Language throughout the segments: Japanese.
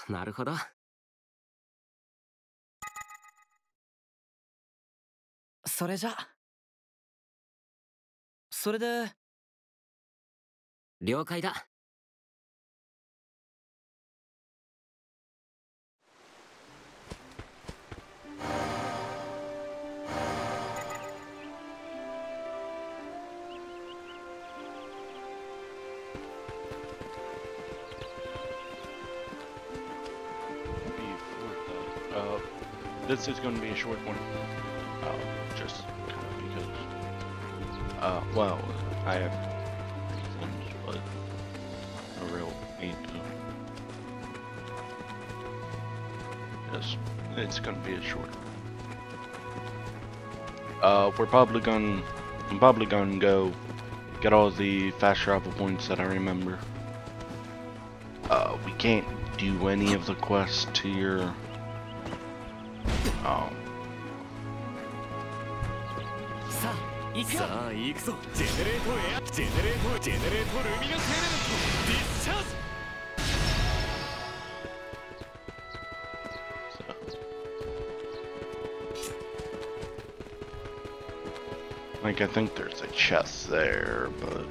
なるほど。 それじゃ。それで。 了解だ。 This is going to be a short one, just kind of because, well, I have reasons, but a real need to, just, it's going to be a short I'm probably going to go get all the fast travel points that I remember. We can't do any of the quests to your, like, I think there's a chest there, but...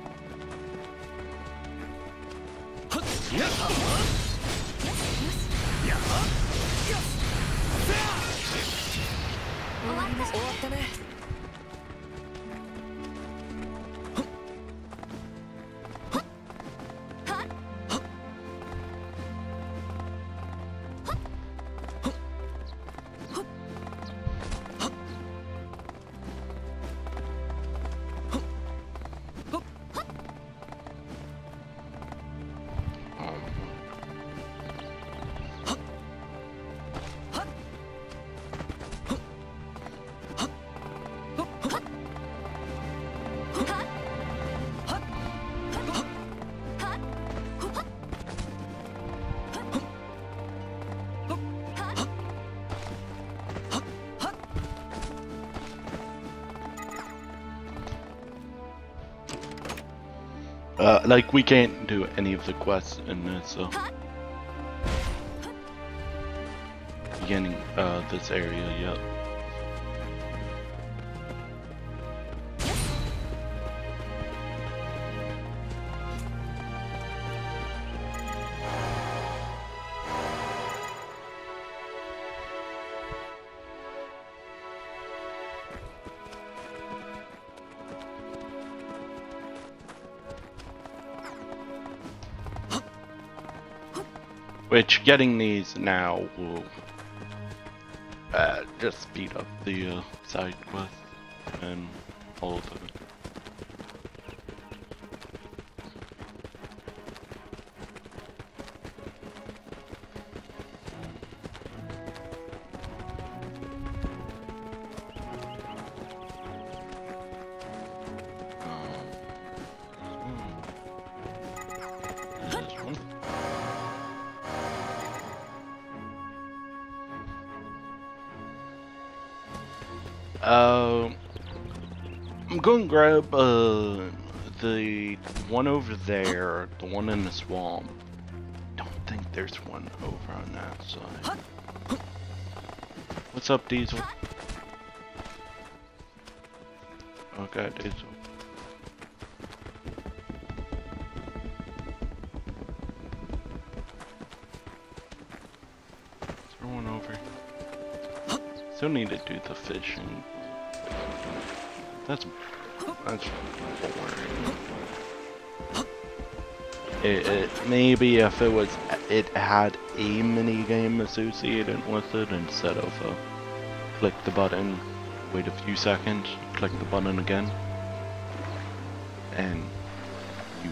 like, we can't do any of the quests in this, so... Beginning, this area, yep. Which, getting these now will just speed up the side quest and all of it. I'm going to grab the one over there, the one in the swamp. Don't think there's one over on that side. What's up, Diesel? Okay, Diesel. Is there one over? Still need to do the fishing. That's boring. Maybe if it had a mini game associated with it instead of click the button, wait a few seconds, click the button again, and you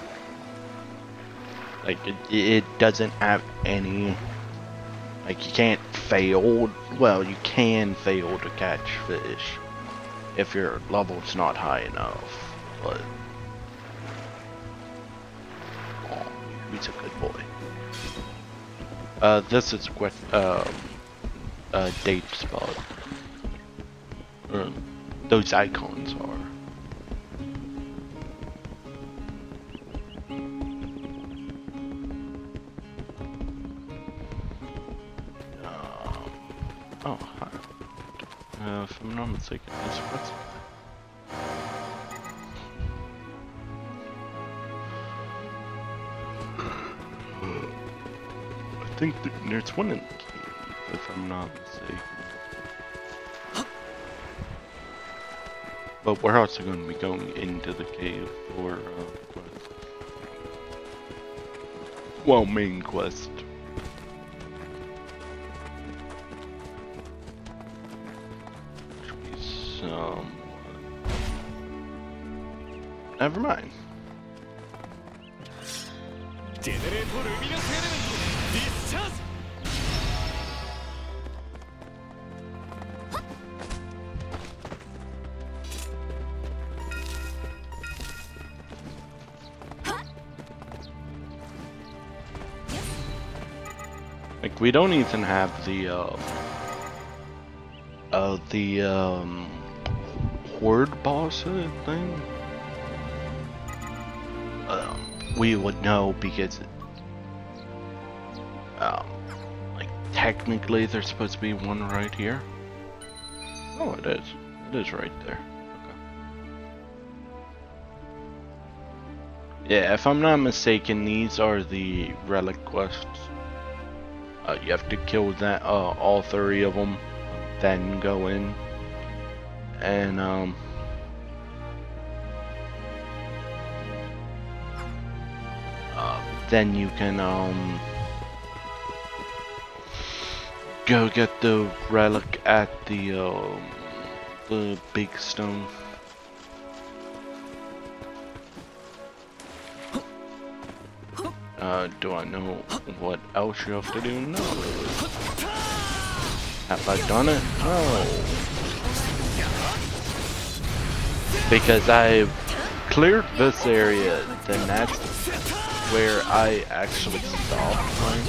like it doesn't have any, like, you can't fail. Well, you can fail to catch fish if your level's not high enough, but oh, he's a good boy. This is what date spot. Those icons are. Oh, hi. If I'm not mistaken, that's what's. I think there's one in the cave, if I'm not mistaken. But we're also going to be going into the cave for quest. Well, main quest. Should be some. Never mind. Like, we don't even have the horde boss thing. We would know because like technically there's supposed to be one right here. Oh, it is. It is right there. Okay. Yeah, if I'm not mistaken, these are the relic quests. You have to kill that all 3 of them, then go in, and then you can go get the relic at the big stone. Do I know what else you have to do? No. Have I done it? No. Because I've cleared this area, then that's where I actually stopped playing.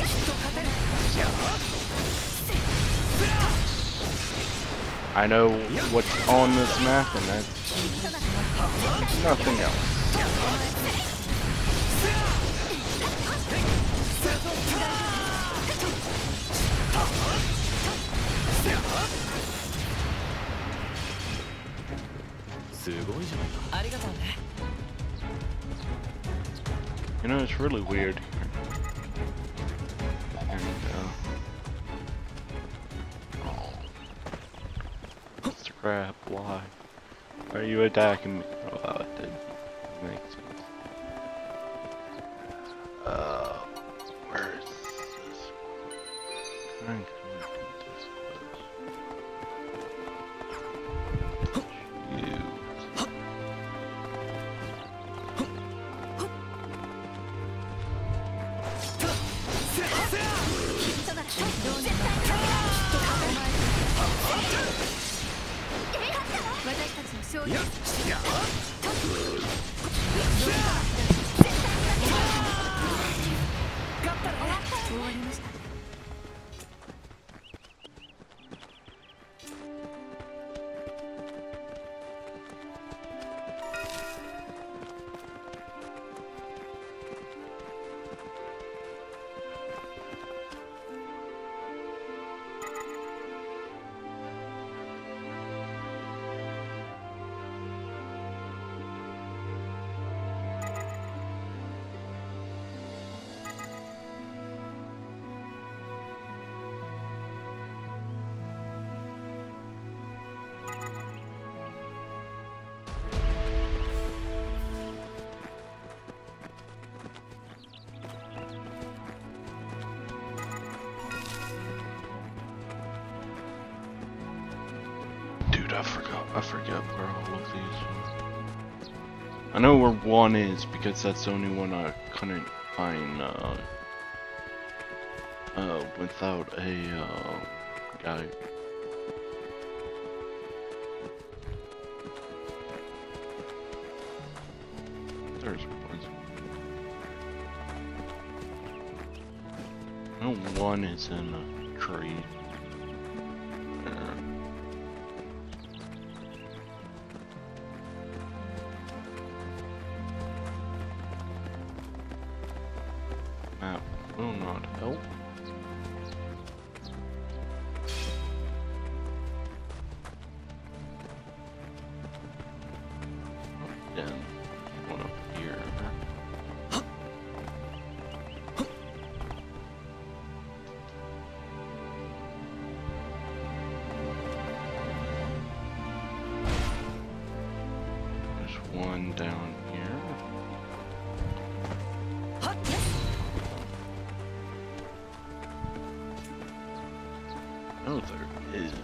I know what's on this map, and that's nothing else. You know, it's really weird here. And, crap, why? Why are you attacking me? Oh, it didn't make sense. Where is this? Trying to complete this quest. I forget where all of these are. I know where one is because that's the only one I couldn't find without a guide. There's one. I know one is in a tree. Map will not help. one down here. Oh, there is.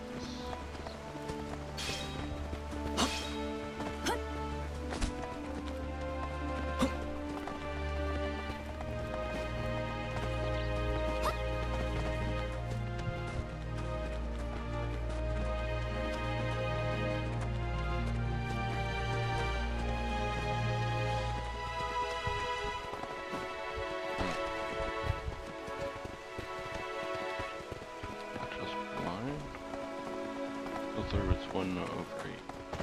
There was one over here.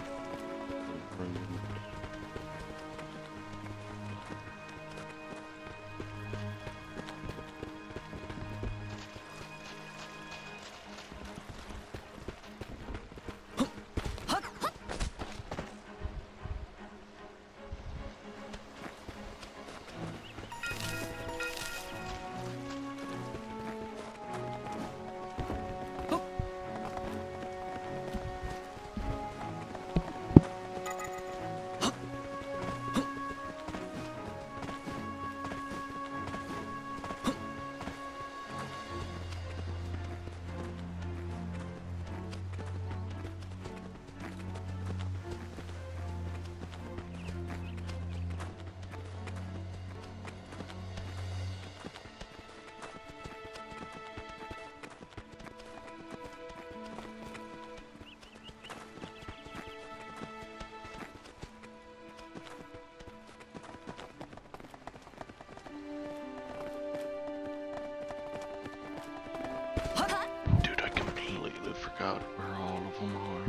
Dude, I completely forgot where all of them are.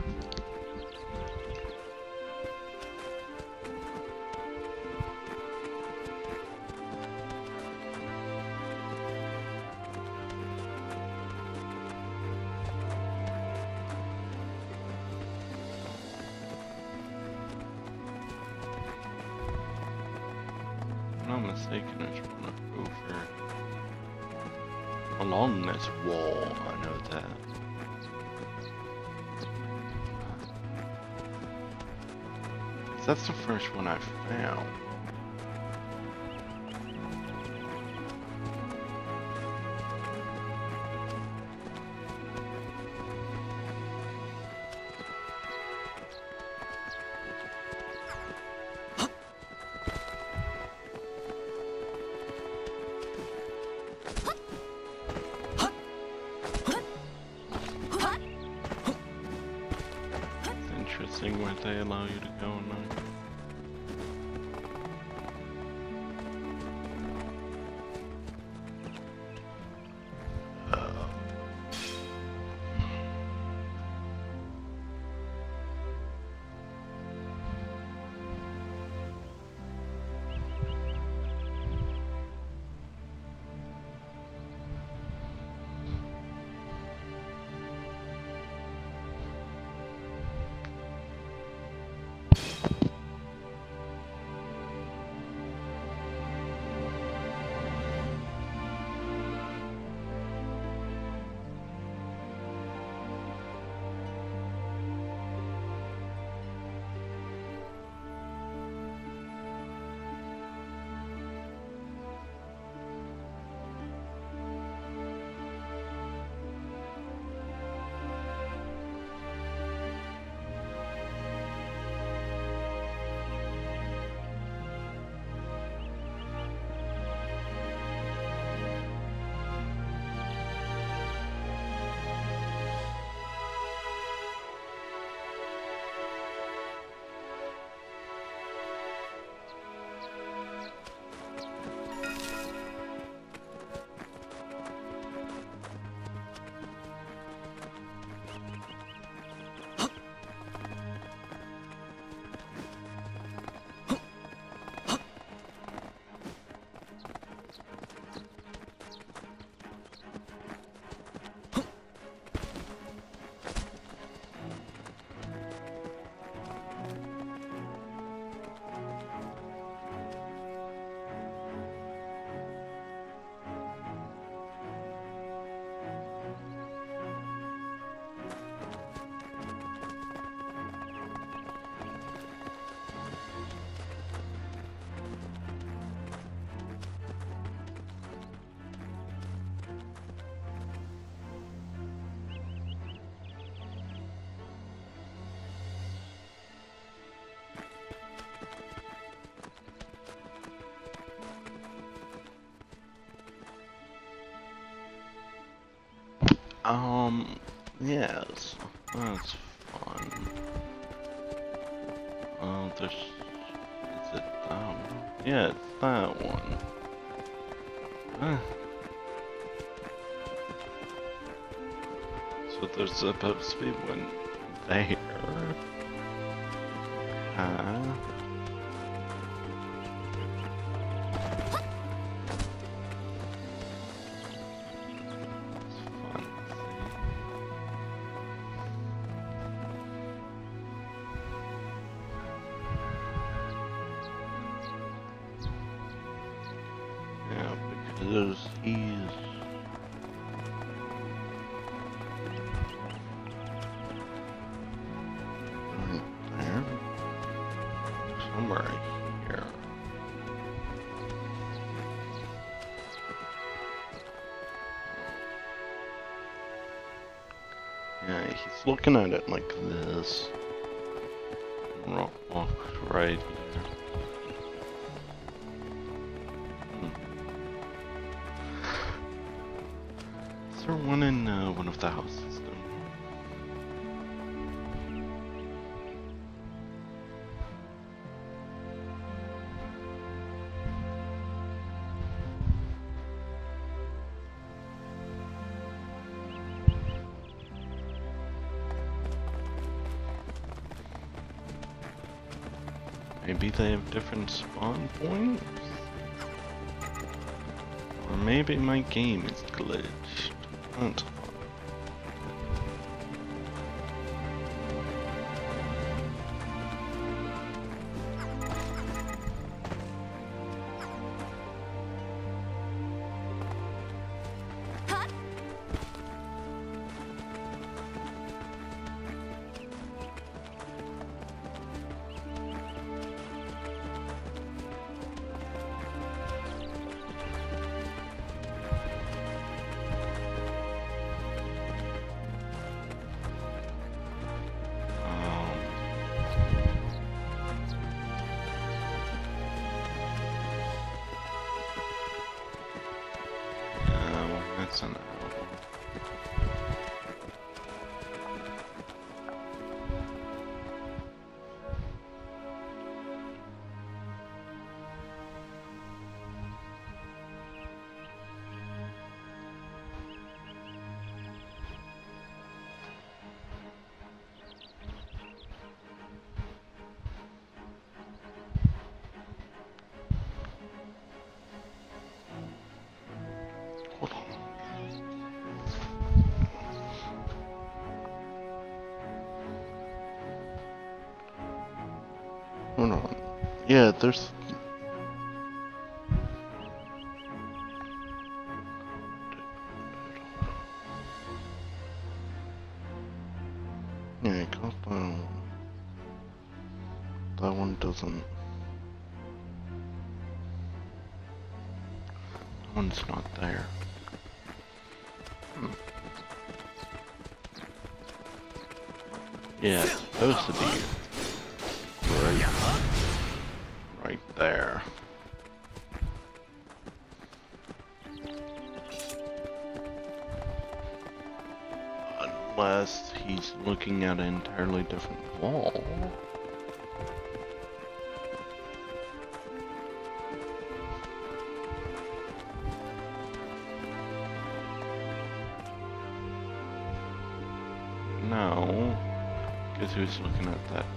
If I'm not mistaken, there's one over along this wall. I know that. That's the first one I found. Interesting where they allow you to go now. Yes, that's fun. Oh, there's, is it that one? Yeah, it's that one. Huh. So there's supposed to be one there. Huh? Yeah, because he's right there. Somewhere here. Yeah, he's looking at it like this. Rock right here. Is there one in one of the houses then? Maybe they have different spawn points? Or maybe my game is glitched. That's fine. That's an album. Hold on. Hold on. Yeah, there's... Yeah, got that one. That one doesn't... That one's not there. Yeah, it's supposed to be right there. Unless he's looking at an entirely different wall. No, because who's looking at that door?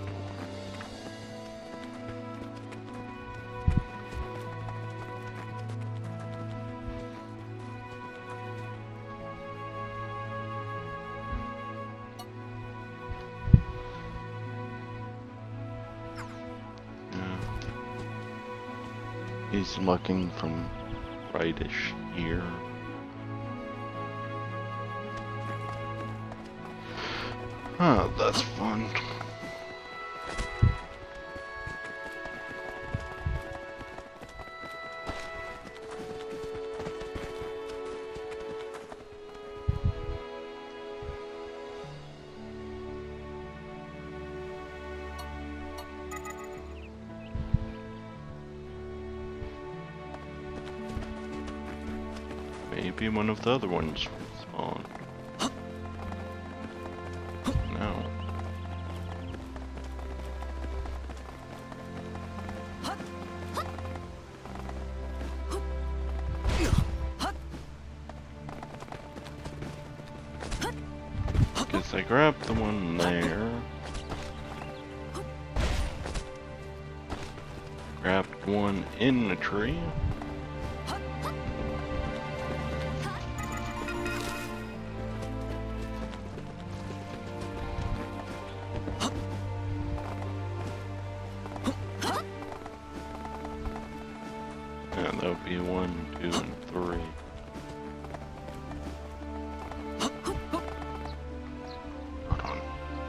He's looking from rightish here. Huh, that's fun. Maybe one of the other ones will spawn. guess I grabbed the one there. Grabbed one in the tree. Yeah, that would be 1, 2, and 3. Hold on.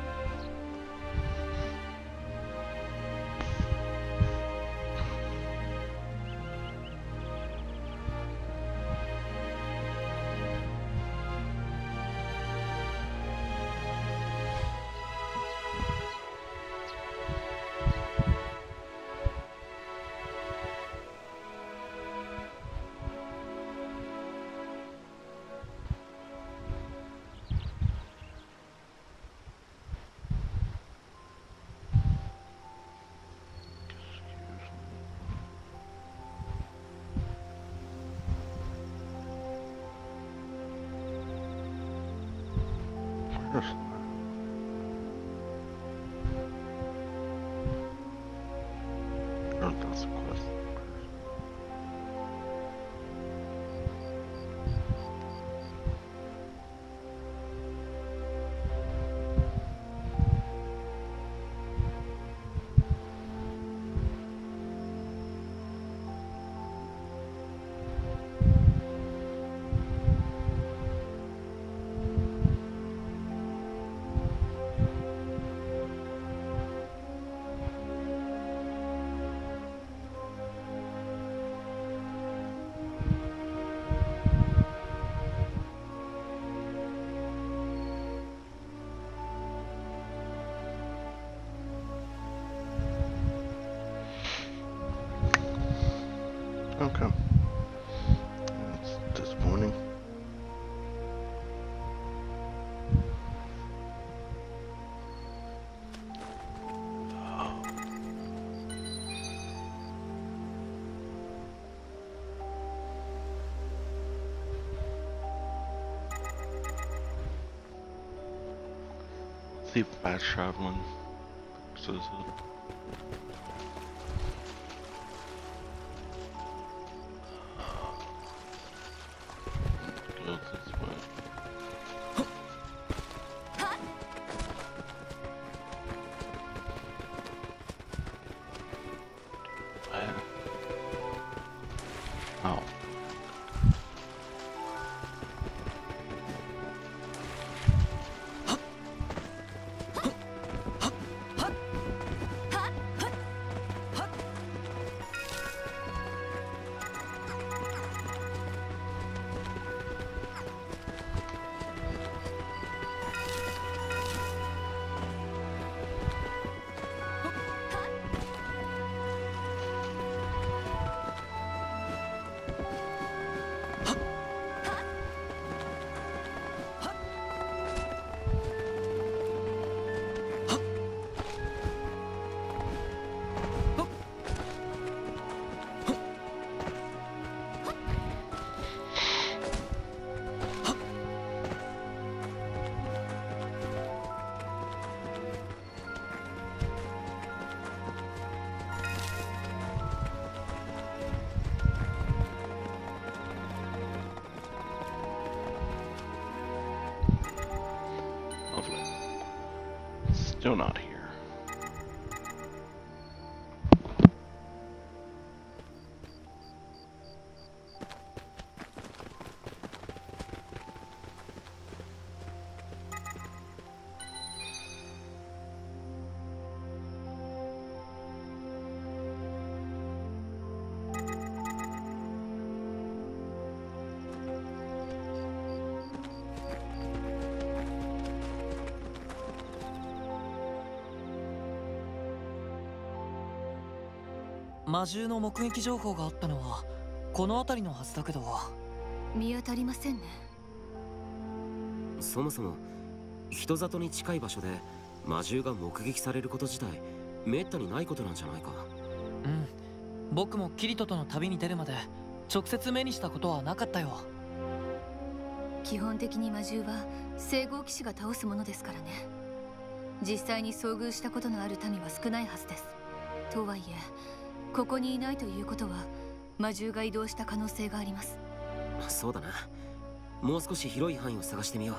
Where's that? Oh, that's a quest. Okay. That's disappointing. See if fast traveling says it. Go this way. Oh. Lovely. Still not here. 魔獣の目撃情報があったのはこの辺りのはずだけど、 見当たりませんね。 そもそも人里に近い場所で魔獣が目撃されること自体めったにないことなんじゃないか。 うん、僕もキリトとの旅に出るまで直接目にしたことはなかったよ。 基本的に魔獣は聖号騎士が倒すものですからね。実際に遭遇したことのある民は少ないはずです。とはいえここにいないということは魔獣が移動した可能性があります。 そうだな。もう少し広い範囲を探してみよう。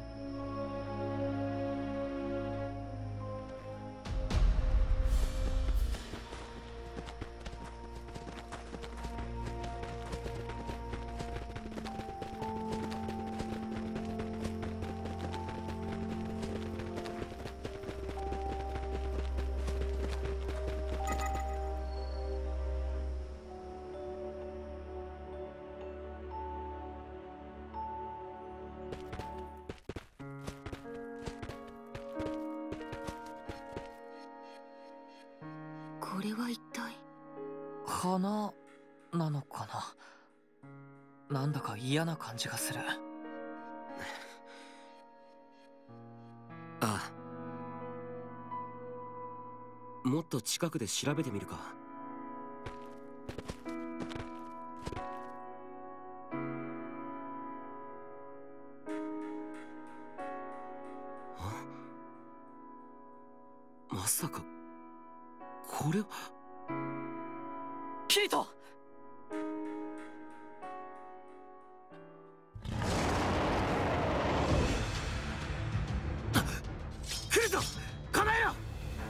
これは一体。 花なのかな。なんだか嫌な感じがする。 ああ、もっと近くで調べてみるか。まさかこれは。 キリト！ 来るぞ！構えろ！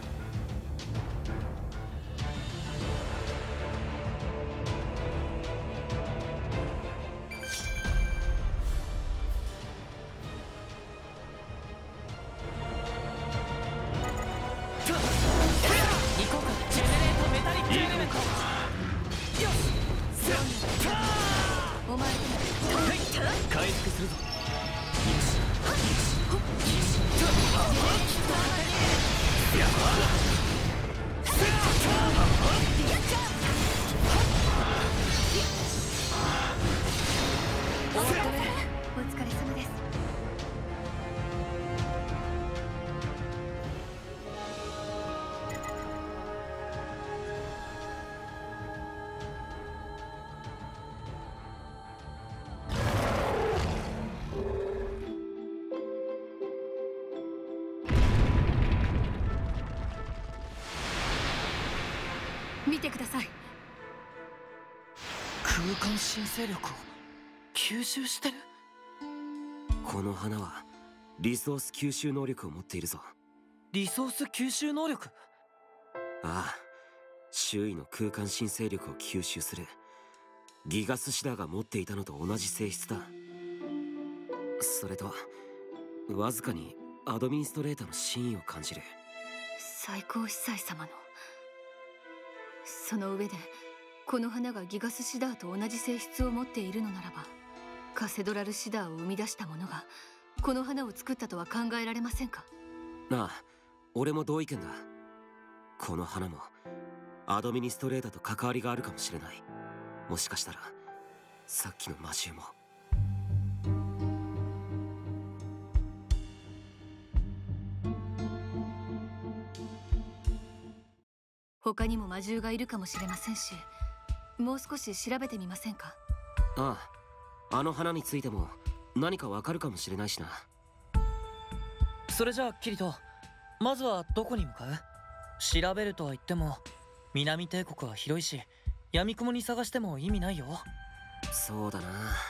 お前回復するぞ。 お疲れ様です。見てください。 空間新勢力を吸収してる。 この花はリソース吸収能力を持っているぞ。 リソース吸収能力？ ああ、周囲の空間新勢力を吸収するギガスシダーが持っていたのと同じ性質だ。それとわずかにアドミニストレーターの真意を感じる。 最高司祭様の。その上でこの花がギガスシダーと同じ性質を持っているのならば、カセドラルシダーを生み出した者がこの花を作ったとは考えられませんか？ なあ、俺も同意見だ。この花もアドミニストレーターと関わりがあるかもしれない。もしかしたらさっきの魔獣も。 他にも魔獣がいるかもしれませんし、もう少し調べてみませんか？ ああ、あの花についても何かわかるかもしれないしな。 それじゃあキリト、まずはどこに向かう？調べるとは言っても南帝国は広いし、闇雲に探しても意味ないよ。 そうだ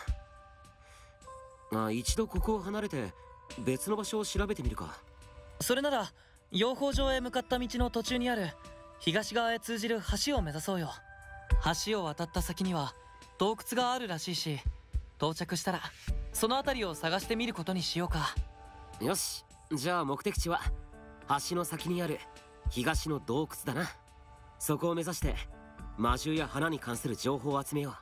な。一度ここを離れて別の場所を調べてみるか。 それなら養蜂場へ向かった道の途中にある東側へ通じる橋を目指そうよ。橋を渡った先には洞窟があるらしいし、到着したらその辺りを探してみることにしようか。 よし、じゃあ目的地は橋の先にある東の洞窟だな。そこを目指して魔獣や花に関する情報を集めよう。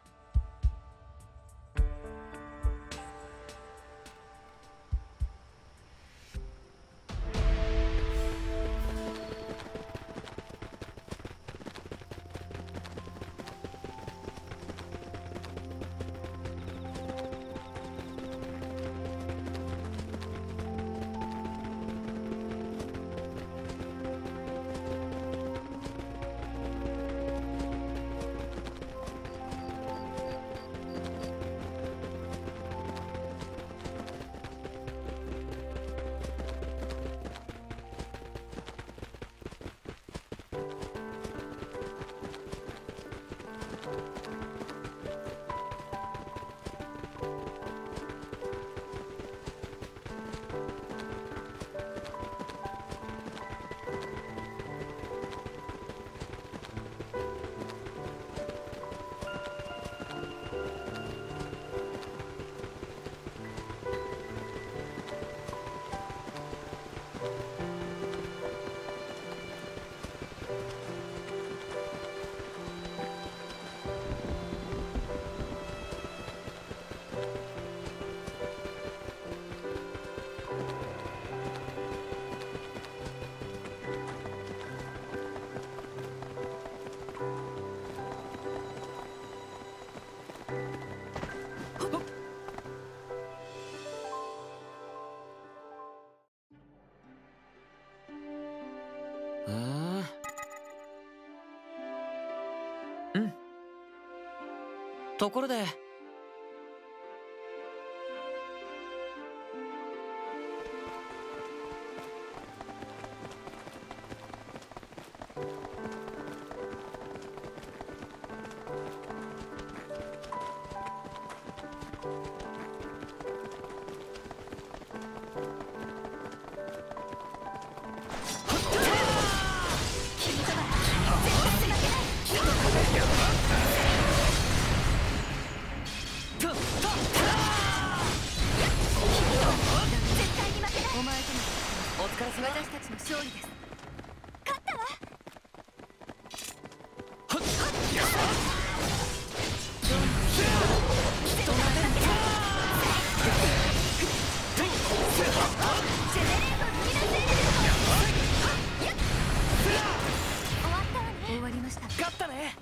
あうん。ところで私たちの勝利です。勝ったわ。終わりました。 勝ったね。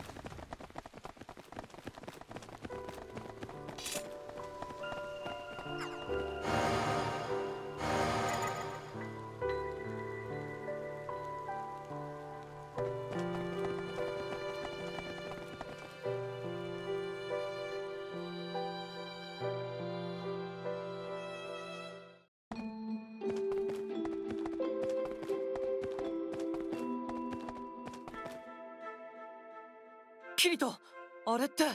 キリト、あれって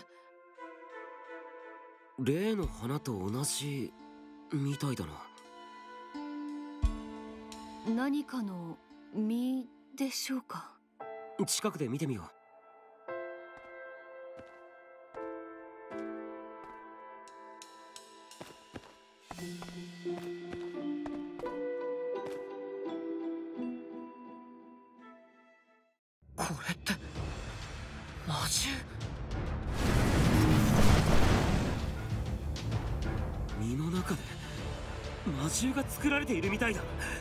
例の花と同じみたいだな。 何かの実でしょうか。 近くで見てみよう。 これって魔獣。 実の中で魔獣が作られているみたいだ。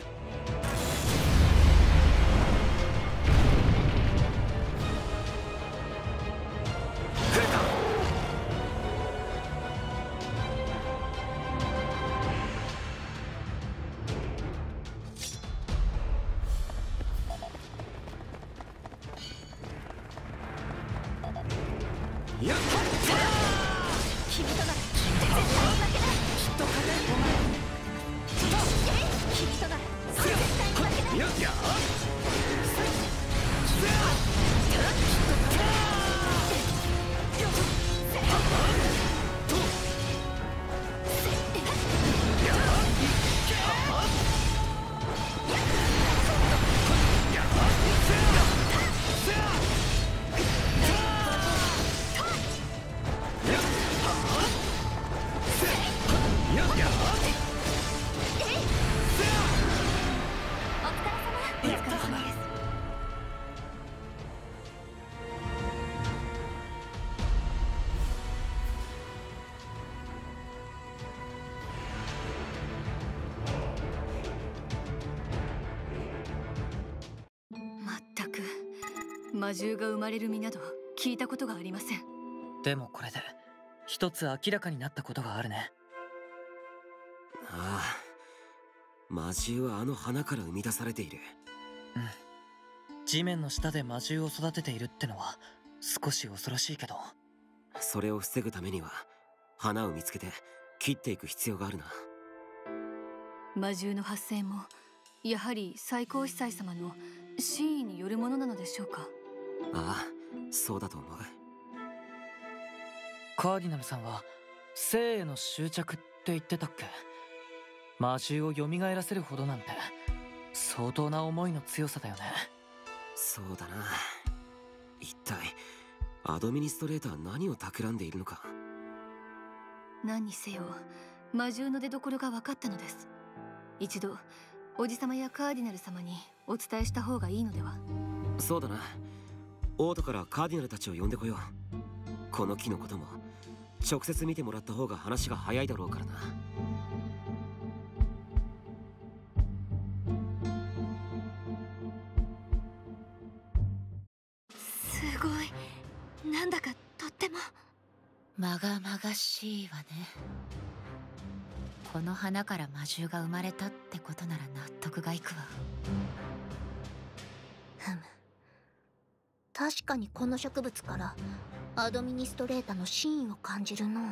全く魔獣が生まれる身など聞いたことがありません。 でもこれで一つ明らかになったことがあるね。 ああ、魔獣はあの花から生み出されている。 うん。地面の下で魔獣を育てているってのは少し恐ろしいけど、 それを防ぐためには花を見つけて切っていく必要があるな。 魔獣の発生もやはり最高司祭様の真意によるものなのでしょうか。 ああ、そうだと思う。 カーディナルさんは生への執着って言ってたっけ。魔獣を蘇らせるほどなんて相当な思いの強さだよね。 そうだな。一体アドミニストレーターは何を企んでいるのか。 何にせよ魔獣の出所が分かったのです。一度おじさまやカーディナル様にお伝えした方がいいのでは。 そうだな。オートからカーディナルたちを呼んでこよう。この木のことも直接見てもらった方が話が早いだろうからな。 すごい、なんだかとってもまがまがしいわね。この花から魔獣が生まれたってことなら納得がいくわ。 確かにこの植物からアドミニストレータの真意を感じるの。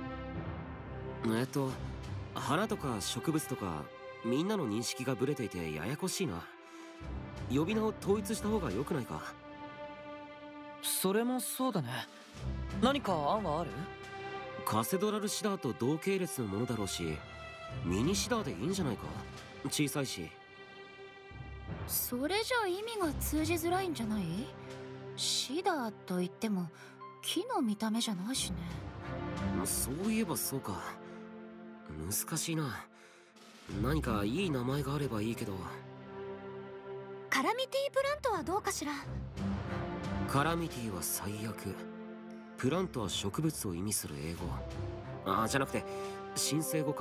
花とか植物とかみんなの認識がブレていてややこしいな。呼び名を統一した方が良くないか？ それもそうだね。何か案はある？ カセドラルシダーと同系列のものだろうし、ミニシダーでいいんじゃないか？小さいし。 それじゃ意味が通じづらいんじゃない？シダーといっても木の見た目じゃないしね。 そういえばそうか。難しいな。何かいい名前があればいいけど。 カラミティプラントはどうかしら？ カラミティは最悪。プラントは植物を意味する英語。じゃなくて神聖語か。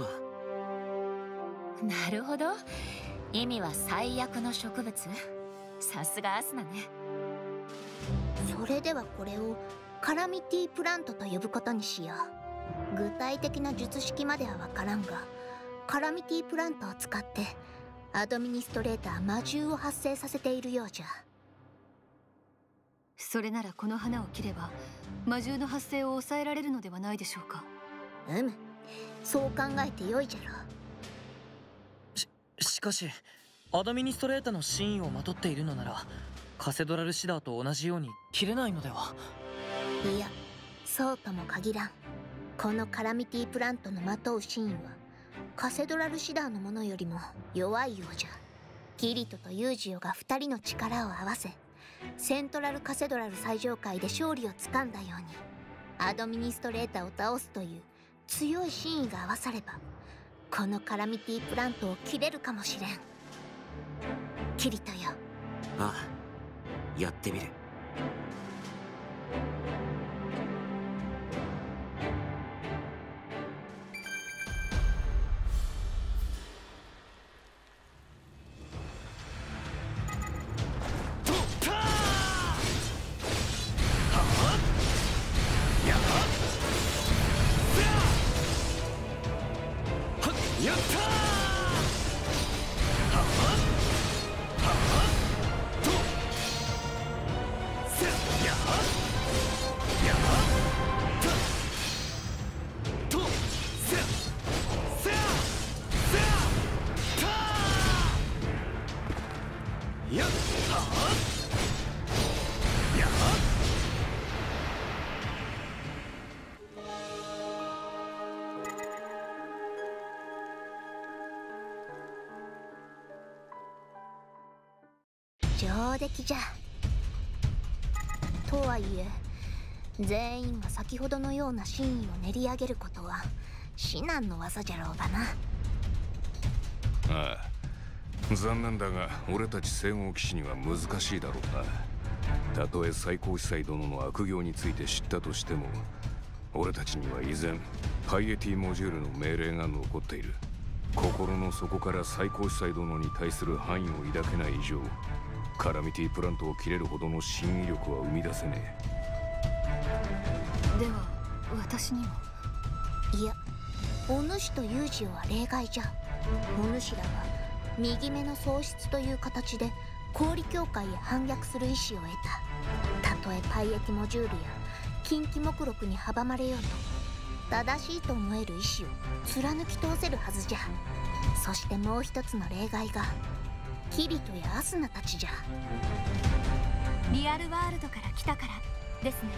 なるほど。意味は最悪の植物。さすがアスナね。 それではこれをカラミティプラントと呼ぶことにしよう。具体的な術式まではわからんが、カラミティプラントを使ってアドミニストレーター魔獣を発生させているようじゃ。 それならこの花を切れば魔獣の発生を抑えられるのではないでしょうか。 そう考えてよいじゃろう。 しかしアドミニストレータの真意をまとっているのならカセドラルシダーと同じように切れないのでは？ いや、そうとも限らん。このカラミティプラントのまとう真意はカセドラルシダーのものよりも弱いようじゃ。キリトとユージオが2人の力を合わせセントラルカセドラル最上階で勝利をつかんだように、アドミニストレータを倒すという強い真意が合わさればこのカラミティプラントを切れるかもしれん。キリトよ。 ああ、やってみる。 上出来じゃ。とはいえ全員が先ほどのような真意を練り上げることは至難の業じゃろうがな。 ああ、残念だが俺たち聖号騎士には難しいだろうな。たとえ最高司祭殿の悪行について知ったとしても、俺たちには依然パイエティモジュールの命令が残っている。心の底から最高司祭殿に対する範囲を抱けない以上、カラミティプラントを切れるほどの真意力は生み出せねえ。では私にも？ いや、お主とユージオは例外じゃ。お主らは右目の喪失という形で氷境界へ反逆する意志を得た。たとえパイエティモジュールや近畿目録に阻まれようと正しいと思える意志を貫き通せるはずじゃ。そしてもう一つの例外がキリトやアスナたちじゃ。 リアルワールドから来たからですね。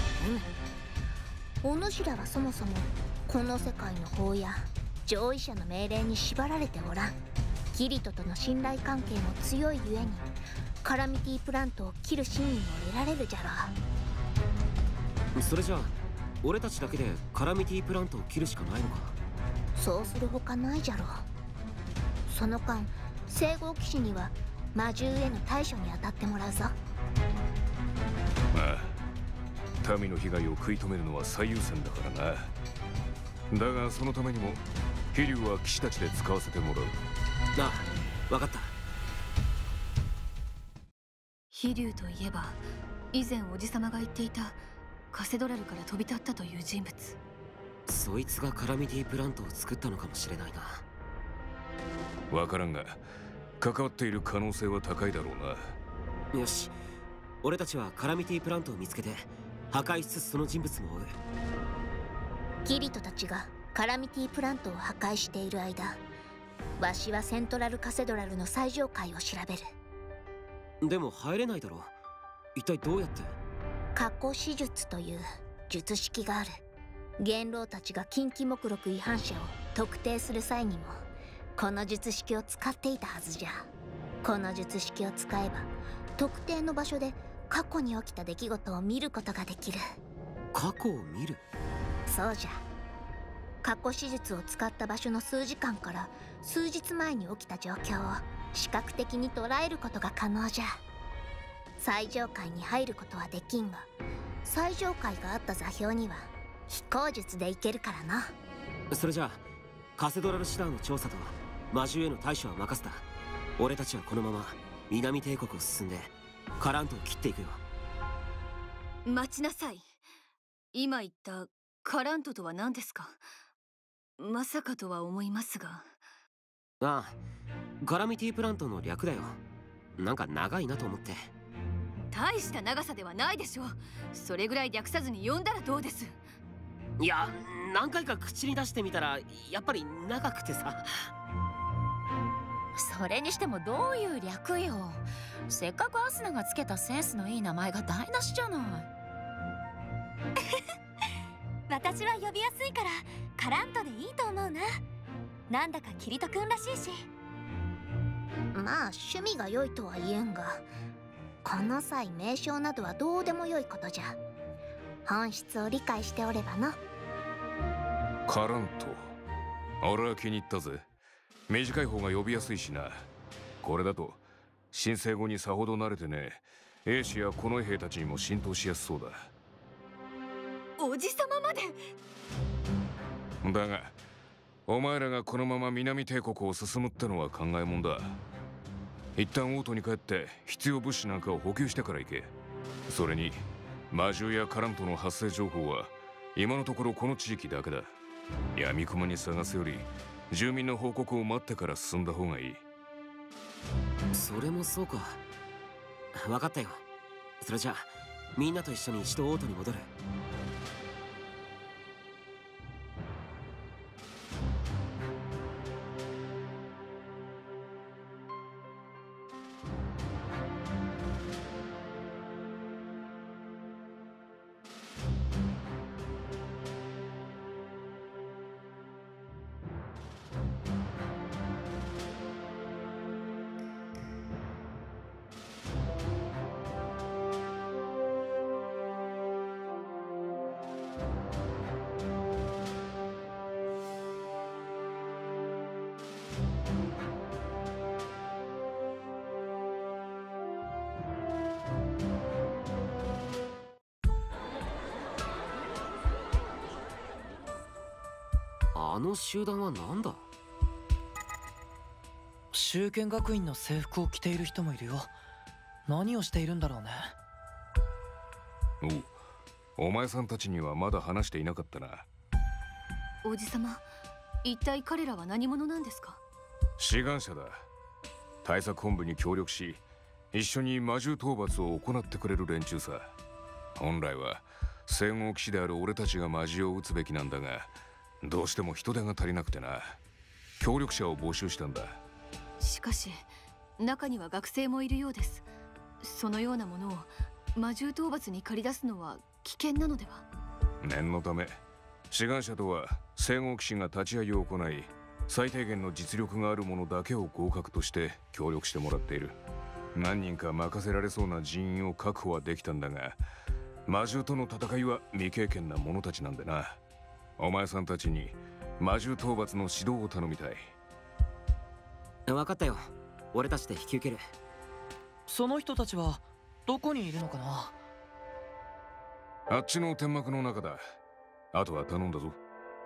お主らはそもそもこの世界の法や上位者の命令に縛られておらん。キリトとの信頼関係も強いゆえにカラミティプラントを切る真意を得られるじゃろ。 それじゃあ俺たちだけでカラミティプラントを切るしかないのか？ そうするほかないじゃろ。その間聖号騎士には魔獣への対処に当たってもらうぞ。 ああ、民の被害を食い止めるのは最優先だからな。だがそのためにも飛竜は騎士たちで使わせてもらう。 ああ、分かった。 飛竜といえば以前おじさまが言っていたカセドラルから飛び立ったという人物。 そいつがカラミティプラントを作ったのかもしれないな。 分からんが関わっている可能性は高いだろうな。 よし、俺たちはカラミティプラントを見つけて破壊しつつその人物も追う。 キリトたちがカラミティプラントを破壊している間、わしはセントラルカセドラルの最上階を調べる。 でも入れないだろう。一体どうやって？ 加工手術という術式がある。元老たちが禁忌目録違反者を特定する際にもこの術式を使っていたはずじゃ。この術式を使えば特定の場所で過去に起きた出来事を見ることができる。 過去を見る？ そうじゃ。過去手術を使った場所の数時間から数日前に起きた状況を視覚的に捉えることが可能じゃ。最上階に入ることはできんが、最上階があった座標には飛行術で行けるからな。 それじゃあカセドラルシダーの調査と魔獣への対処は任せた。俺たちはこのまま南帝国を進んでカラントを切っていくよ。 待ちなさい。今言ったカラントとは何ですか？まさかとは思いますが。 ああ、カラミティプラントの略だよ。なんか長いなと思って。 大した長さではないでしょう。それぐらい略さずに呼んだらどうです？ いや、何回か口に出してみたらやっぱり長くてさ。 それにしてもどういう略よ。せっかくアスナがつけたセンスのいい名前が台無しじゃない。 私は呼びやすいからカラントでいいと思うな。なんだかキリト君らしいし。 まあ趣味が良いとは言えんが、この際名称などはどうでもよいことじゃ。本質を理解しておればの。 カラント、俺は気に入ったぜ。短い方が呼びやすいしな。これだと申請後にさほど慣れてねえ兵士や近衛兵たちにも浸透しやすそうだ。 おじさままで。 だがお前らがこのまま南帝国を進むってのは考えもんだ。一旦オートに帰って必要物資なんかを補給してから行け。それに魔獣やカラントの発生情報は今のところこの地域だけだ。闇雲に探すより住民の報告を待ってから進んだ方がいい。 それもそうか。分かったよ。それじゃあみんなと一緒に一度オートに戻る。あの集団は何だ？ 修剣学院の制服を着ている人もいるよ。何をしているんだろうね。 お前さんたちにはまだ話していなかったな。 おじさま、一体彼らは何者なんですか？ 志願者だ。対策本部に協力し一緒に魔獣討伐を行ってくれる連中さ。本来は聖号騎士である俺たちが魔獣を撃つべきなんだが、どうしても人手が足りなくてな。協力者を募集したんだ。 しかし中には学生もいるようです。そのようなものを魔獣討伐に駆り出すのは危険なのでは？ 念のため志願者とは聖号騎士が立ち会いを行い、最低限の実力がある者だけを合格として協力してもらっている。何人か任せられそうな人員を確保はできたんだが、魔獣との戦いは未経験な者たちなんでな。お前さんたちに魔獣討伐の指導を頼みたい。 分かったよ。俺たちで引き受ける。 その人たちはどこにいるのかな？ あっちの天幕の中だ。あとは頼んだぞ。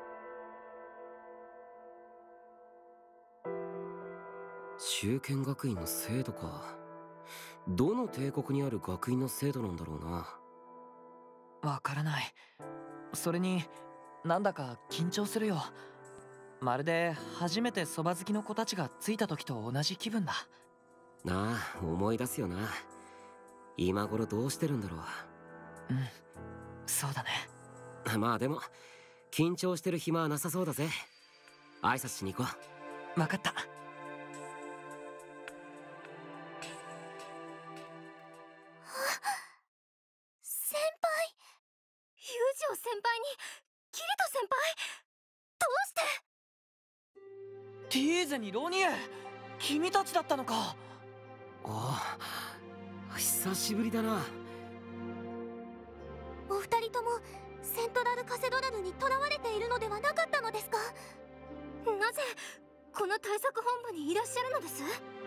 修剣学院の制度か。どの帝国にある学院の制度なんだろうな。 わからない。それになんだか緊張するよ。まるで初めてそば好きの子たちが着いた時と同じ気分だ。 なあ、思い出すよな。 今頃どうしてるんだろうん、そうだね。 う。まあでも緊張してる暇はなさそうだぜ。挨拶しに行こう。分かった。 先輩、友情先輩にキリト先輩、どうして。 ティーゼにロニエ、君たちだったのか。 ああ、久しぶりだな。 お二人ともセントラルカセドラルに囚われているのではなかったのですか。なぜこの対策本部にいらっしゃるのです。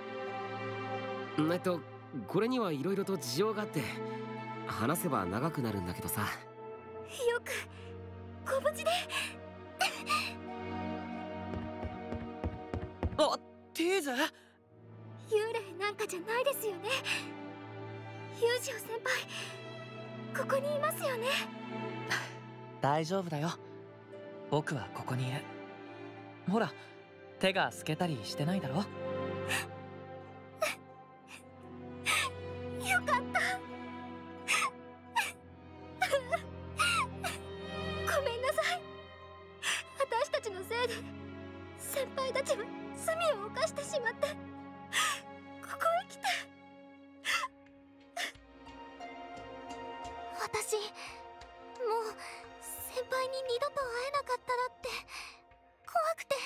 これにはいろいろと事情があって話せば長くなるんだけどさ。よくご無事で。 あ、ティーゼ。 幽霊なんかじゃないですよね。ユージオ先輩、ここにいますよね。 大丈夫だよ。僕はここにいる。ほら、手が透けたりしてないだろ。 よかった。ごめんなさい。私たちのせいで先輩たちは罪を犯してしまって、ここへ来て。私、もう先輩に二度と会えなかったらって怖くて。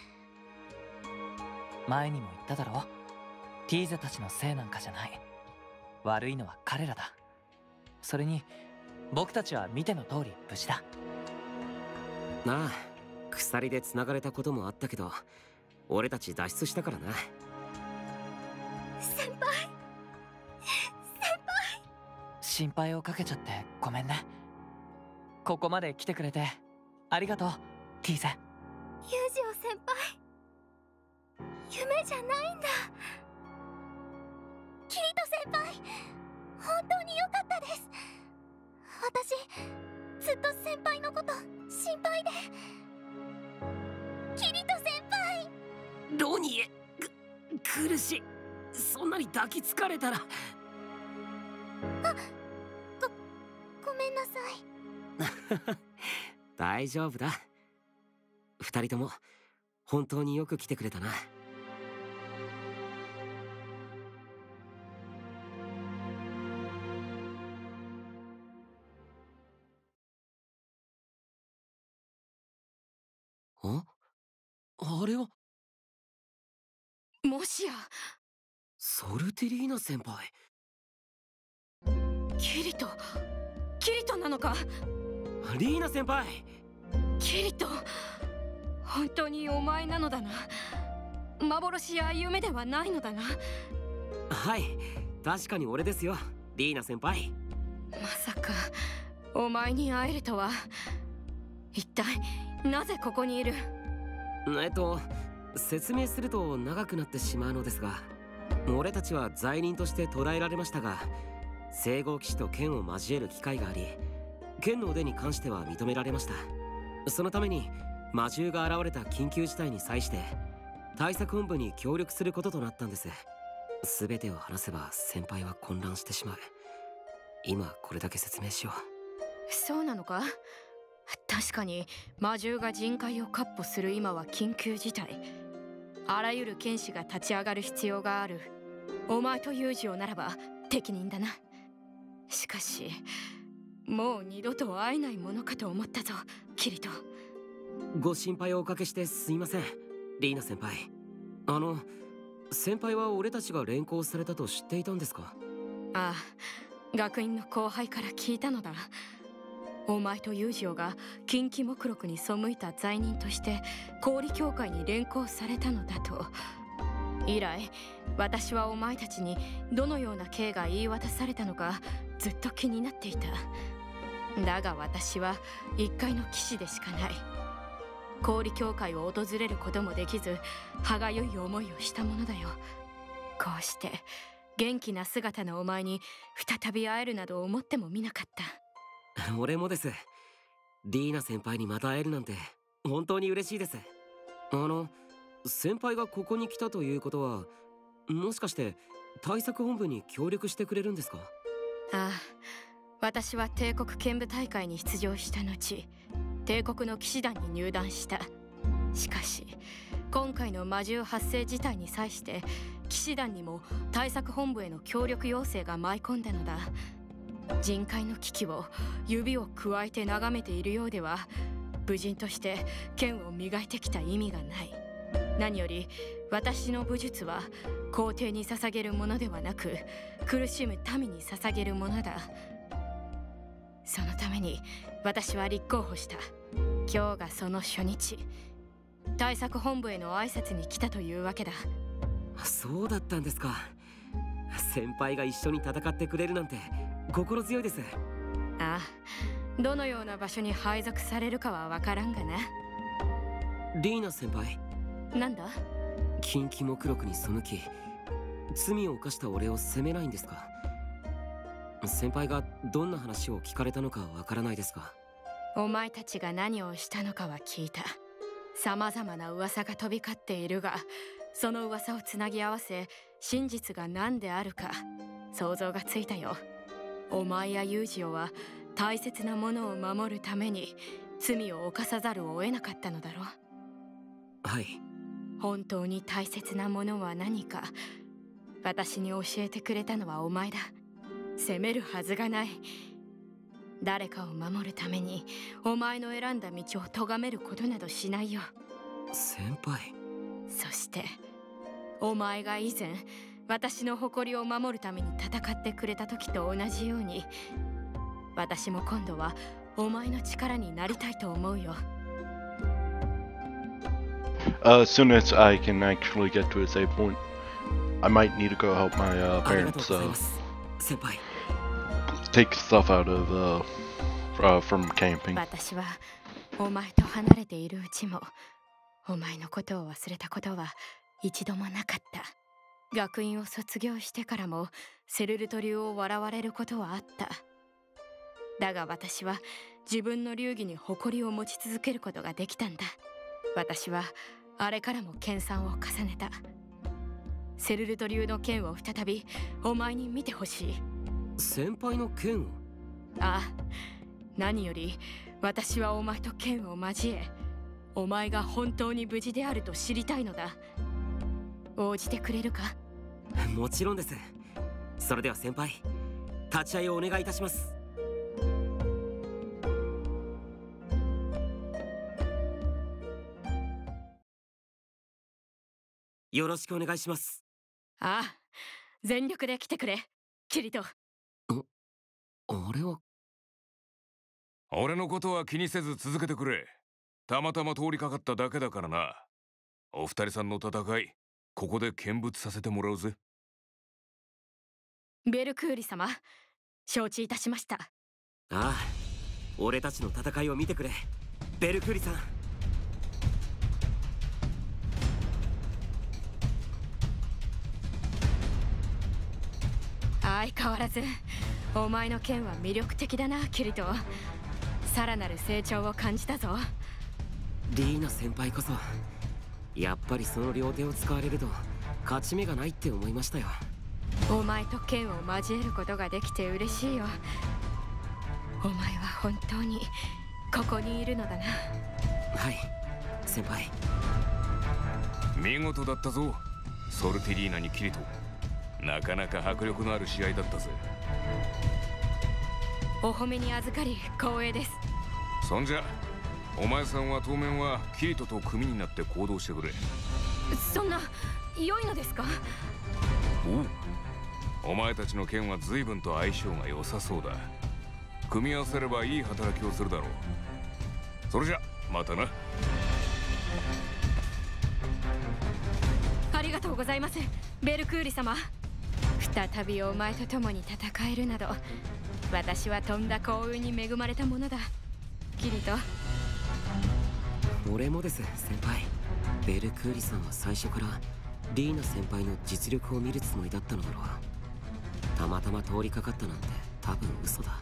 前にも言っただろ。ティーゼたちのせいなんかじゃない。悪いのは彼らだ。それに僕たちは見ての通り無事だ。 なあ、鎖で繋がれたこともあったけど俺たち脱出したからな。 先輩、 心配をかけちゃってごめんね。ここまで来てくれてありがとう、ティーゼ。 ユージオ先輩、夢じゃないんだ。キリト先輩、本当に良かったです。私ずっと先輩のこと心配で。キリト先輩。 ロニエ、苦しい。そんなに抱きつかれたら。 ごめんなさい。 大丈夫だ。二人とも本当によく来てくれたな。あれはもしやソルティリーナ先輩。 キリトなのか。 リーナ先輩。 キリト、本当にお前なのだな。幻や夢ではないのだな。 はい、確かに俺ですよ、リーナ先輩。 まさかお前に会えるとは。一体なぜここにいる。 説明すると長くなってしまうのですが、俺たちは罪人として捕らえられましたが、聖号騎士と剣を交える機会があり、剣の腕に関しては認められました。そのために魔獣が現れた緊急事態に際して対策本部に協力することとなったんです。全てを話せば先輩は混乱してしまう。今これだけ説明しよう。そうなのか。確かに魔獣が人海を闊歩する今は緊急事態。あらゆる剣士が立ち上がる必要がある。お前とユージオならば適任だな。しかしもう二度と会えないものかと思ったぞ、キリト。 ご心配をおかけしてすいません、リーナ先輩。先輩は俺たちが連行されたと知っていたんですか。 ああ、学院の後輩から聞いたのだ。お前とユージオが近畿目録に背いた罪人として氷協会に連行されたのだと。以来私はお前たちにどのような刑が言い渡されたのかずっと気になっていた。だが私は一介の騎士でしかない。氷協会を訪れることもできず歯がゆい思いをしたものだよ。こうして元気な姿のお前に再び会えるなど思ってもみなかった。 俺もです。リーナ先輩にまた会えるなんて本当に嬉しいです。先輩がここに来たということは、もしかして対策本部に協力してくれるんですか。 ああ、私は帝国剣舞大会に出場した後、帝国の騎士団に入団した。しかし今回の魔獣発生事態に際して騎士団にも対策本部への協力要請が舞い込んだのだ。人海の危機を指をくわえて眺めているようでは、武人として剣を磨いてきた意味がない。何より私の武術は皇帝に捧げるものではなく、苦しむ民に捧げるものだ。そのために私は立候補した。今日がその初日。対策本部への挨拶に来たというわけだ。 そうだったんですか。先輩が一緒に戦ってくれるなんて心強いです。 ああ、どのような場所に配属されるかは分からんがな。 リーナ先輩。 なんだ？ 近畿目録に背き罪を犯した俺を責めないんですか？先輩がどんな話を聞かれたのかわからないですか？ お前たちが何をしたのかは聞いた。様々な噂が飛び交っているが、その噂をつなぎ合わせ真実が何であるか想像がついたよ。お前やユージオは大切なものを守るために罪を犯さざるを得なかったのだろう。 はい。 本当に大切なものは何か私に教えてくれたのはお前だ。責めるはずがない。誰かを守るためにお前の選んだ道を咎めることなどしないよ。 先輩。 そしてお前が以前私の誇りを守るために戦ってくれた時と同じように、私も今度はお前の力になりたいと思うよ。 As soon as I can actually get to a save point, I might need to go help my parents take stuff out of from camping. 私はお前と離れているうちもお前のことを忘れたことは一度もなかった。学院を卒業してからもセルルト流を笑われることはあった。だが私は自分の流儀に誇りを持ち続けることができたんだ。私はあれからも研鑽を重ねた。セルルト流の剣を再びお前に見てほしい。 先輩の剣を？ ああ、何より私はお前と剣を交え、お前が本当に無事であると知りたいのだ。応じてくれるか？ もちろんです。それでは先輩、立ち会いをお願いいたします。よろしくお願いします。 ああ、全力で来てくれ、キリト。 あれは？ 俺のことは気にせず続けてくれ。たまたま通りかかっただけだからな。お二人さんの戦い、ここで見物させてもらうぜ。 ベルクーリ様、承知いたしました。ああ、俺たちの戦いを見てくれ、ベルクーリさん。 相変わらずお前の剣は魅力的だな、キリト。さらなる成長を感じたぞ。 リーナ先輩こそやっぱりその両手を使われると勝ち目がないって思いましたよ。 お前と剣を交えることができて嬉しいよ。お前は本当にここにいるのだな。 はい、先輩。 見事だったぞ、ソルティリーナにキリト。なかなか迫力のある試合だったぜ。 お褒めに預かり光栄です。 そんじゃお前さんは当面はキリトと組になって行動してくれ。 そんな良いのですか？ お前たちの剣は随分と相性が良さそうだ。組み合わせればいい働きをするだろう。それじゃまたな。 ありがとうございます、ベルクーリ様。再びお前と共に戦えるなど、私はとんだ幸運に恵まれたものだ、キリト。 俺もです、先輩。ベルクーリさんは最初からリーナ先輩の実力を見るつもりだったのだろう。たまたま通りかかったなんて多分嘘だ。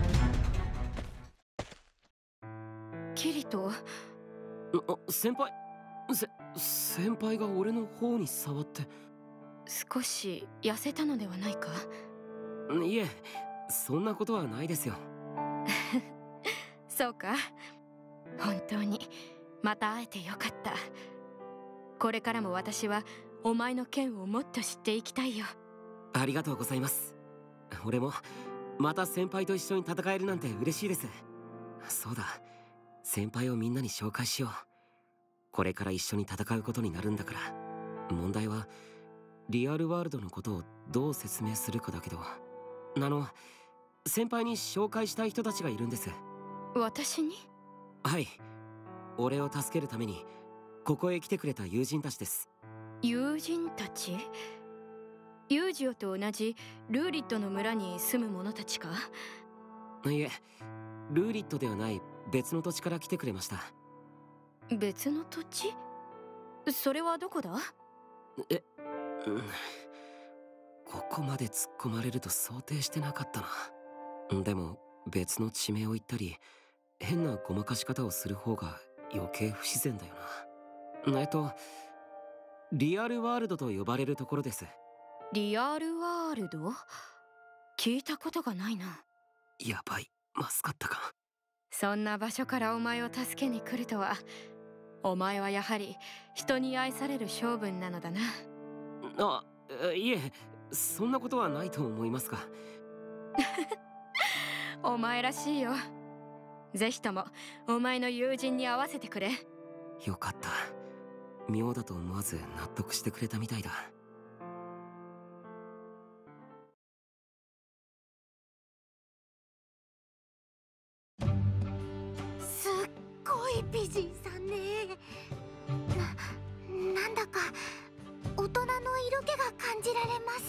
キリト？ 先輩、先輩が俺の方に触って。 少し痩せたのではないか？ いえ、 そんなことはないですよ。 そうか。本当にまた会えてよかった。これからも私はお前の剣をもっと知っていきたいよ。 ありがとうございます。俺もまた先輩と一緒に戦えるなんて嬉しいです。そうだ、先輩をみんなに紹介しよう。これから一緒に戦うことになるんだから。問題はリアルワールドのことをどう説明するかだけど、先輩に紹介したい人たちがいるんです。 私に？ はい、俺を助けるためにここへ来てくれた友人たちです。 友人たち？ユージオと同じルーリットの村に住む者たちか？ いえ、ルーリットではない別の土地から来てくれました。 別の土地？それはどこだ？ ここまで突っ込まれると想定してなかったな。でも別の地名を言ったり変なごまかし方をする方が余計不自然だよな。リアルワールドと呼ばれるところです。 リアルワールド？聞いたことがないな。 やばい、まずかったか。 そんな場所からお前を助けに来るとは。お前はやはり人に愛される性分なのだな。 いえ、そんなことはないと思いますが。 お前らしいよ。ぜひともお前の友人に会わせてくれ。 よかった。妙だと思わず納得してくれたみたいだ。 すっごい美人さんね。なんだか大人の色気が感じられ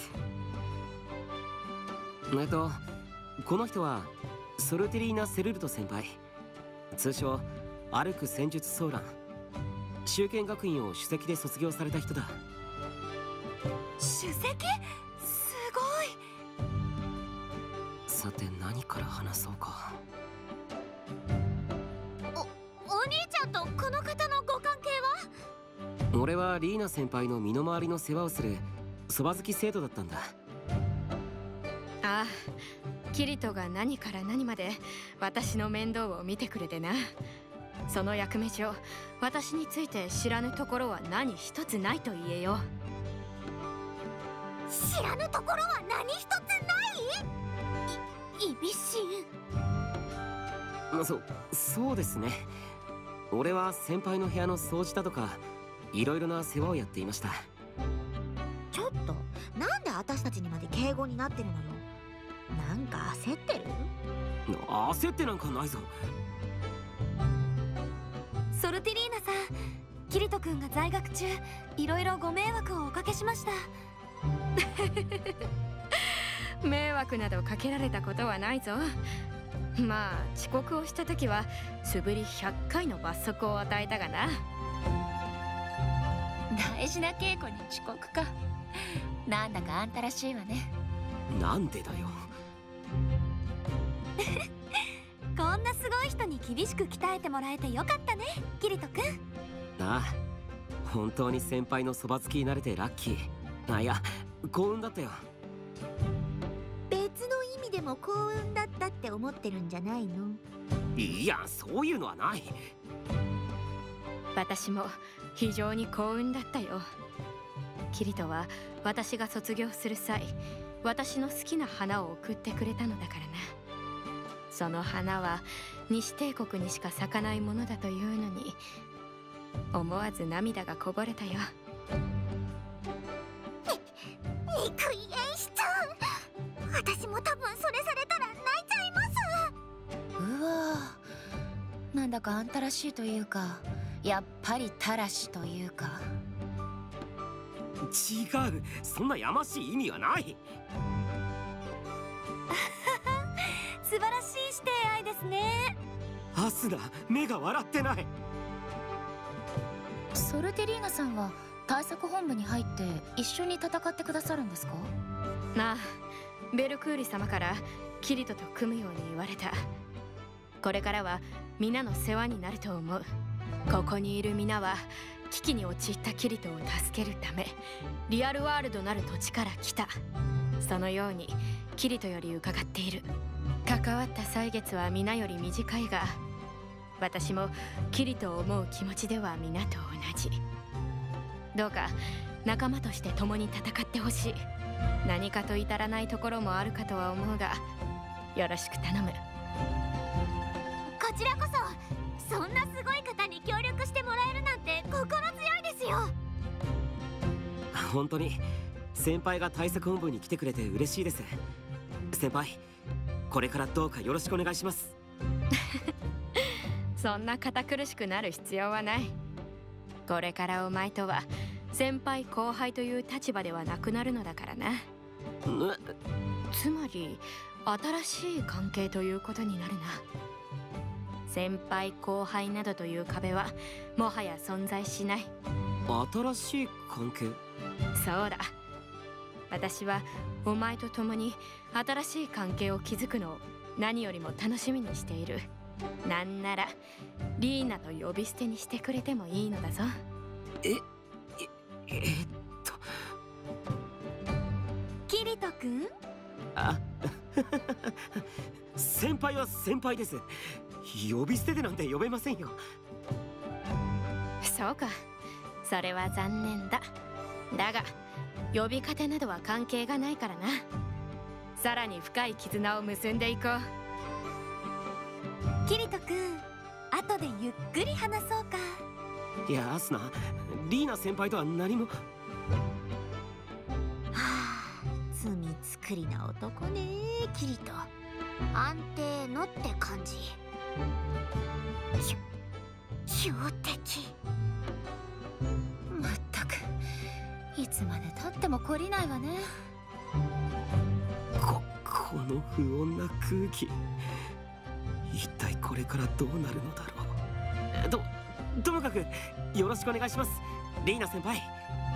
ます。 この人はソルテリーナ・セルルト先輩、通称歩く戦術ソーラン。修剣学院を首席で卒業された人だ。 首席？すごい。 さて何から話そうか。 お兄ちゃんとこの方のご関係は？ 俺はリーナ先輩の身の回りの世話をするそば好き生徒だったんだ。 ああ、キリトが何から何まで私の面倒を見てくれてな。その役目上、私について知らぬところは何一つないと言えよ。 知らぬところは何一つない？イビシン。そうですね。俺は先輩の部屋の掃除だとかいろいろな世話をやっていました。 ちょっと、なんで私たちにまで敬語になってるのよ。なんか焦ってる？ 焦ってなんかないぞ。 ソルティリーナさん、キリト君が在学中いろいろご迷惑をおかけしました。 迷惑などかけられたことはないぞ。まあ遅刻をした時は素振り100回の罰則を与えたがな。 大事な稽古に遅刻か。なんだかあんたらしいわね。 なんでだよ。 こんなすごい人に厳しく鍛えてもらえてよかったね、キリト君。 ああ、本当に先輩のそば好きになれてラッキー。いや、幸運だったよ。 別の意味でも幸運だったって思ってるんじゃないの？ いや、そういうのはない。 私も非常に幸運だったよ。キリトは私が卒業する際、私の好きな花を送ってくれたのだからな。その花は西帝国にしか咲かないものだというのに、思わず涙がこぼれたよ。 憎い演出。私も多分それされたら泣いちゃいます。 うわぁ、なんだかあんたらしいというか、やっぱりたらしというか。 違う、そんなやましい意味はない。 素晴らしい師弟愛ですね。 アスナ、目が笑ってない。 ソルテリーナさんは対策本部に入って一緒に戦ってくださるんですか？ なあ、ベルクーリ様からキリトと組むように言われた。これからは皆の世話になると思う。ここにいる皆は危機に陥ったキリトを助けるためリアルワールドなる土地から来た。そのようにキリトより伺っている。関わった歳月は皆より短いが、私もキリトを思う気持ちでは皆と同じ。どうか仲間として共に戦ってほしい。何かと至らないところもあるかとは思うが、よろしく頼む。 こちらこそ、そんなすごい方に協力してもらえるなんて心強いですよ。 本当に先輩が対策本部に来てくれて嬉しいです。先輩、これからどうかよろしくお願いします。 そんな堅苦しくなる必要はない。これからお前とは先輩後輩という立場ではなくなるのだからな。つまり新しい関係ということになるな。先輩後輩などという壁はもはや存在しない。 新しい関係？ そうだ。私はお前と共に新しい関係を築くのを何よりも楽しみにしている。なんならリーナと呼び捨てにしてくれてもいいのだぞ。 キリト君？ あ先輩は先輩です。呼び捨てでなんて呼べませんよ。 そうか、それは残念だ。だが呼び方などは関係がないからな。さらに深い絆を結んでいこう。 キリト君、後でゆっくり話そうか。 いやアスナ、リーナ先輩とは何も。 はあ、罪作りな男ねキリト。安定のって感じ。強敵。 まったく、いつまでたっても懲りないわね。 この不穏な空気、一体これからどうなるのだろう。ともかくよろしくお願いします、リーナ先輩。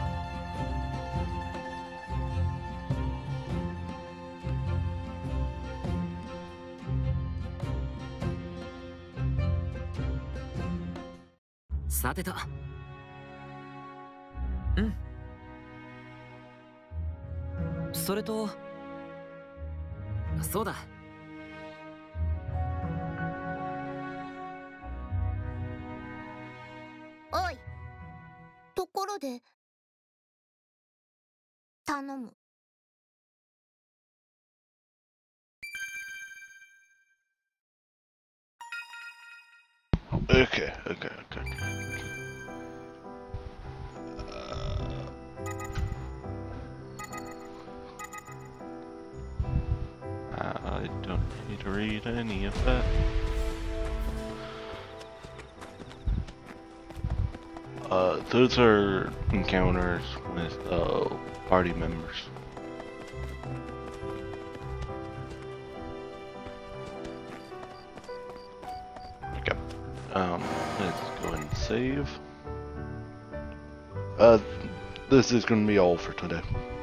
さてと。 それと、 そうだ。 おい、ところで頼む。 Okay. I don't need to read any of that. Those are encounters with party members. Okay. Let's go and save. This is gonna be all for today.